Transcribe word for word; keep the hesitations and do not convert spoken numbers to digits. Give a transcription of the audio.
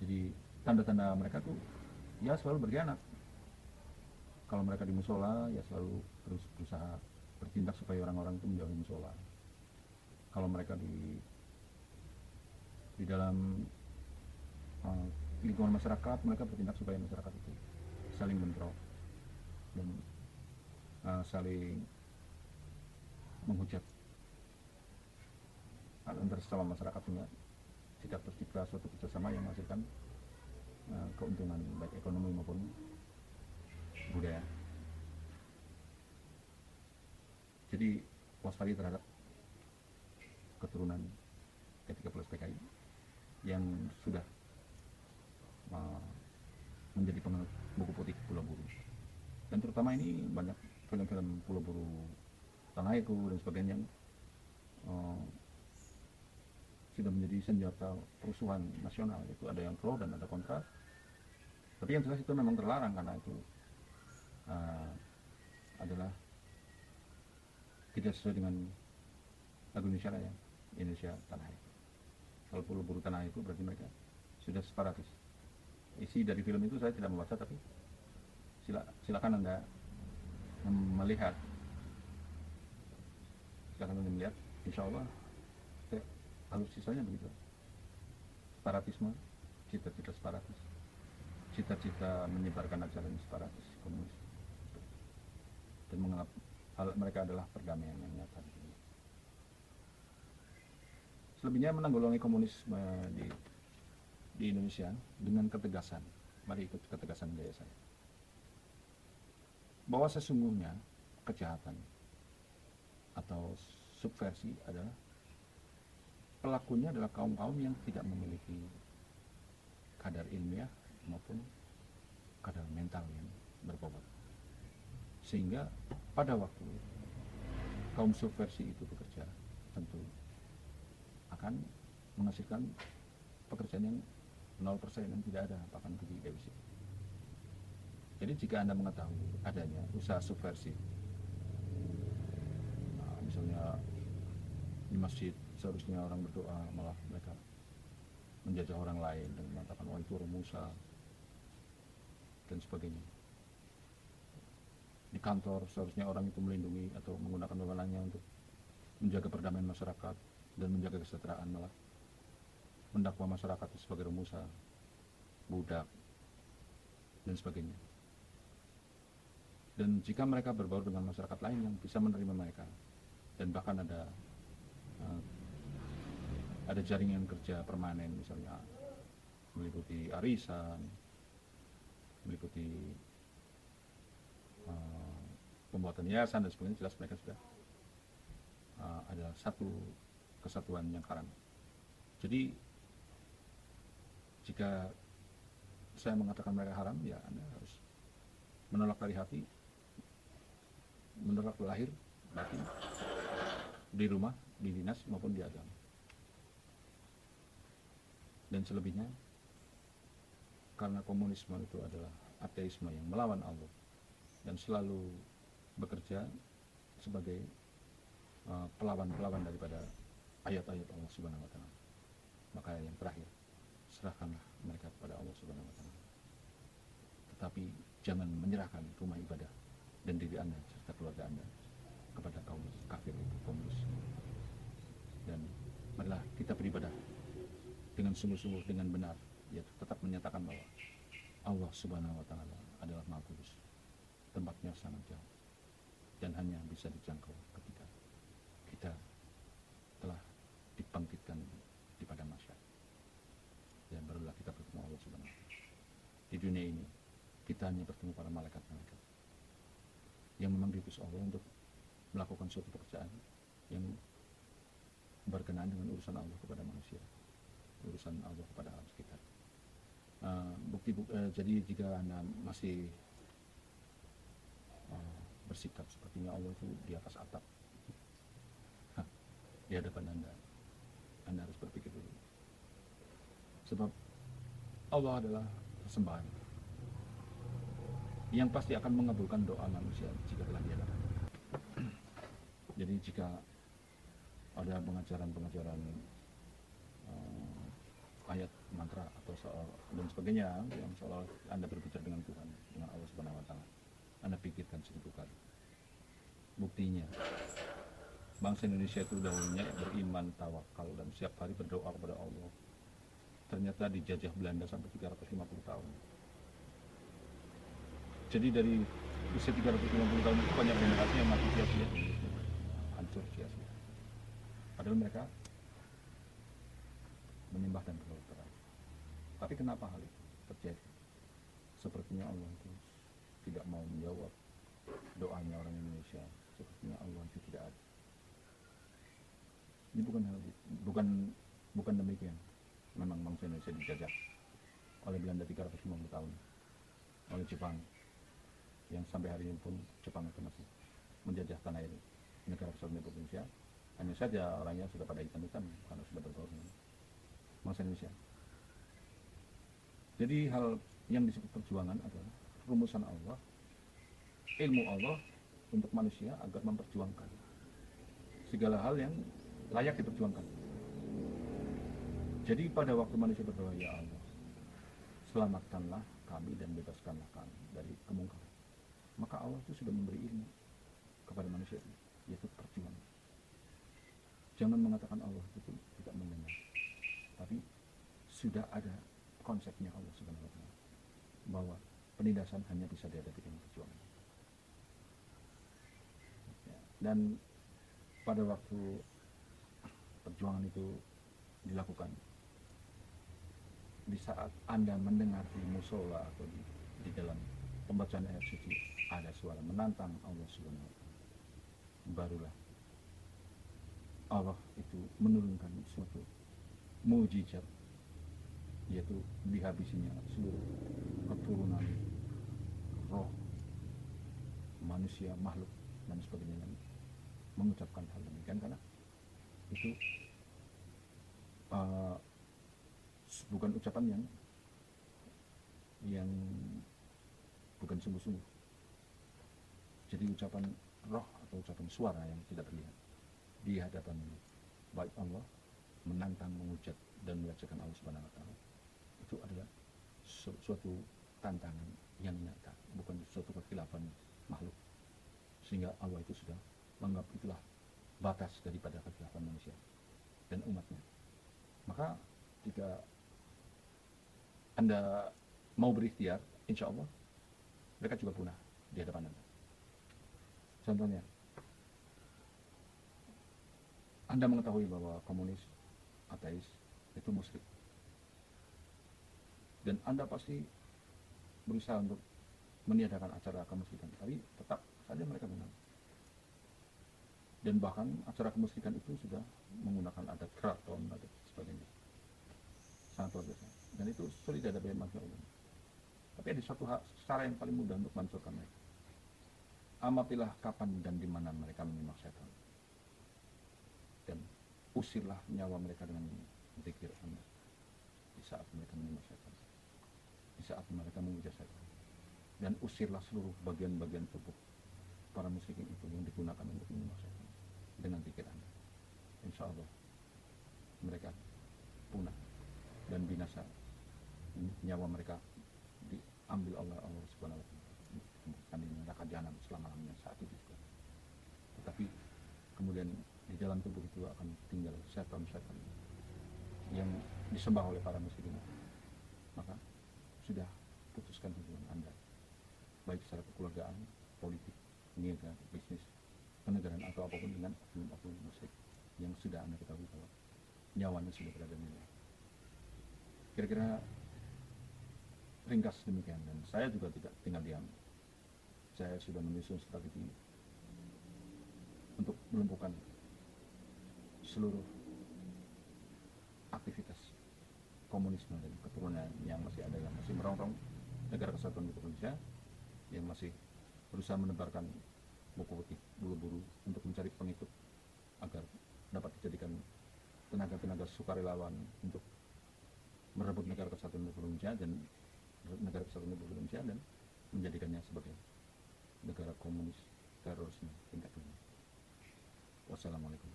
Jadi tanda-tanda mereka tuh ya selalu berkhianat. Kalau mereka di musola ya selalu terus berusaha bertindak supaya orang-orang itu menjauhi musola. Kalau mereka di di dalam uh, lingkungan masyarakat, mereka bertindak supaya masyarakat itu saling bentrok dan uh, saling menghujat antara sesama masyarakat, sehingga tidak tercipta suatu kerjasama yang menghasilkan uh, keuntungan baik ekonomi maupun budaya. Jadi waspada terhadap keturunan K tiga plus P K I yang sudah uh, menjadi penganut buku putih Pulau Buru. Dan terutama ini banyak film-film Pulau Buru, Tanah Airku dan sebagainya yang uh, sudah menjadi senjata perusuhan nasional. Itu ada yang pro dan ada kontra. Tapi yang jelas itu memang terlarang karena itu uh, adalah tidak sesuai dengan lagu Indonesia Raya, Indonesia Tanah Air. Kalau Pulau Buru Tanah Air itu berarti mereka sudah separatis. Isi dari film itu saya tidak membaca, tapi sila, silakan Anda melihat, silakan Anda melihat, insya Allah alutsisanya begitu. Separatisme, cita-cita separatis, cita-cita menyebarkan ajaran separatis komunis, dan menganggap hal mereka adalah perdamaian yang nyata. Selebihnya menanggulangi komunisme di di Indonesia dengan ketegasan. Mari ikut ketegasan gaya saya, bahwa sesungguhnya kejahatan atau subversi adalah pelakunya adalah kaum-kaum yang tidak memiliki kadar ilmiah maupun kadar mental yang berbobot, sehingga pada waktu kaum subversi itu bekerja tentu akan menghasilkan pekerjaan yang nol persen dan tidak ada bahkan bagi defisit. Jadi jika Anda mengetahui adanya usaha subversi, nah, misalnya di masjid seharusnya orang berdoa, malah mereka menjajah orang lain dan mengatakan wah itu Musa dan sebagainya. Di kantor seharusnya orang itu melindungi atau menggunakan wewenangnya untuk menjaga perdamaian masyarakat dan menjaga kesejahteraan, malah mendakwa masyarakat sebagai Musa, budak dan sebagainya. Dan jika mereka berbaur dengan masyarakat lain yang bisa menerima mereka, dan bahkan ada uh, ada jaringan kerja permanen, misalnya meliputi arisan, meliputi uh, pembuatan yayasan dan sebagainya, jelas mereka sudah uh, adalah satu kesatuan yang haram. Jadi jika saya mengatakan mereka haram, ya Anda harus menolak dari hati, menolak lahir batin, di rumah, di dinas maupun di agama. Dan selebihnya, karena komunisme itu adalah ateisme yang melawan Allah dan selalu bekerja sebagai uh, pelawan-pelawan daripada ayat-ayat Allah Subhanahu wa Ta'ala, maka yang terakhir, serahkanlah mereka kepada Allah Subhanahu wa Ta'ala. Tetapi jangan menyerahkan rumah ibadah dan diri Anda serta keluarga Anda kepada kaum kafir itu, komunis. Dan marilah kita beribadah dengan sungguh-sungguh, dengan benar, yaitu tetap menyatakan bahwa Allah Subhanahu wa Ta'ala adalah Maha Kudus, tempatnya sangat jauh dan hanya bisa dijangkau ketika kita telah dibangkitkan di padang mahsyar, dan barulah kita bertemu Allah Subhanahu wa Ta'ala. Di dunia ini kita hanya bertemu para malaikat-malaikat yang memang diutus Allah untuk melakukan suatu pekerjaan yang berkenaan dengan urusan Allah kepada manusia, urusan Allah kepada alam sekitar. Uh, bukti buk, uh, jadi jika Anda masih uh, bersikap sepertinya Allah itu di atas atap di hadapan Anda, Anda harus berpikir dulu, sebab Allah adalah persembahan yang pasti akan mengabulkan doa manusia jika telah di hadapan. Jadi jika ada pengajaran-pengajaran uh, ayat mantra atau soal dan sebagainya yang seolah Anda berbicara dengan Tuhan, dengan Allah Subhanahu wa taala. Anda pikirkan seribu kali. Buktinya bangsa Indonesia itu dahulunya beriman, tawakal, dan setiap hari berdoa kepada Allah. Ternyata dijajah Belanda sampai tiga ratus lima puluh tahun. Jadi dari usia tiga ratus lima puluh tahun itu banyak generasi yang mati sia-sia, hancur sia-sia. Padahal mereka menyembah dan berdoa. Tapi kenapa hal itu terjadi? Sepertinya Allah itu tidak mau menjawab doanya orang Indonesia. Sepertinya Allah itu tidak ada. Ini bukan hal itu, bukan bukan demikian. Memang bangsa Indonesia dijajah oleh Belanda tiga ratus lima puluh tahun, oleh Jepang, yang sampai hari ini pun Jepang itu masih menjajah tanah ini, negara kesatuan Republik Indonesia. Hanya saja orangnya sudah pada hitam-hitam karena sudah bergaul dengan bangsa Indonesia. Jadi hal yang disebut perjuangan adalah rumusan Allah, ilmu Allah untuk manusia agar memperjuangkan segala hal yang layak diperjuangkan. Jadi pada waktu manusia berdoa, ya Allah, selamatkanlah kami dan bebaskanlah kami dari kemungkaran, maka Allah itu sudah memberi ilmu kepada manusia itu, yaitu perjuangan. Jangan mengatakan Allah itu tidak mendengar, tapi sudah ada konsepnya Allah Subhanahu wa taala bahwa penindasan hanya bisa dihadapi dengan perjuangan. Ya, dan pada waktu perjuangan itu dilakukan, di saat Anda mendengar di musola atau di, di dalam pembacaan ayat suci ada suara menantang Allah Subhanahu wa taala, barulah Allah itu menurunkan suatu mukjizat, yaitu dihabisinya seluruh keturunan roh manusia, makhluk dan sebagainya yang mengucapkan hal demikian, karena itu uh, bukan ucapan yang yang bukan sungguh-sungguh. Jadi ucapan roh atau ucapan suara yang tidak terlihat di hadapan baik Allah, menantang, menghujat dan melecehkan Allah Subhanahu wa taala, itu adalah su suatu tantangan yang nyata, bukan suatu kekhilafan makhluk, sehingga Allah itu sudah menganggap itulah batas daripada kekhilafan manusia dan umatnya. Maka jika Anda mau berikhtiar, insya Allah mereka juga punah di hadapan Anda. Contohnya, Anda mengetahui bahwa komunis, ateis itu musyrik, dan Anda pasti berusaha untuk meniadakan acara kemusyrikan, tapi tetap saja mereka menang. Dan bahkan acara kemusyrikan itu sudah menggunakan adat keraton, adat sebagainya, sangat luar biasa, dan itu sulit dihadapi manusia umum. Tapi ada satu hal, cara yang paling mudah untuk menghancurkan mereka. Amatilah kapan dan di mana mereka menyimak setan, dan usirlah nyawa mereka dengan zikir Anda di saat mereka menyimak setan, di saat mereka memuja setan, dan usirlah seluruh bagian-bagian tubuh para musyrikin itu yang digunakan untuk menyimak setan dengan zikir Anda. Insya Allah mereka punah dan binasa, nyawa mereka diambil oleh Allah Subhanahu wa taala di neraka jahanam selama-lamanya saat itu juga. Tetapi kemudian di dalam tubuh itu akan tinggal setan-setan yang disembah oleh para musyrikin. Maka sudah putuskan hubungan Anda, baik secara kekeluargaan, politik, niaga, bisnis, kenegaraan atau apapun, dengan oknum-oknum musyrik yang sudah Anda ketahui bahwa nyawanya sudah berada di dalam. Kira-kira ringkas demikian, dan saya juga tidak tinggal diam. Saya sudah menyusun strategi untuk melumpuhkan seluruh aktivitas komunisme dan keturunan yang masih ada, yang masih merongrong negara kesatuan Republik Indonesia, yang masih berusaha menebarkan buku putih buru-buru untuk mencari pengikut agar dapat dijadikan tenaga-tenaga sukarelawan untuk merebut negara kesatuan Republik Indonesia dan negara kesatuan Republik Indonesia dan menjadikannya sebagai negara komunis terorisme tingkat dunia. Wassalamualaikum.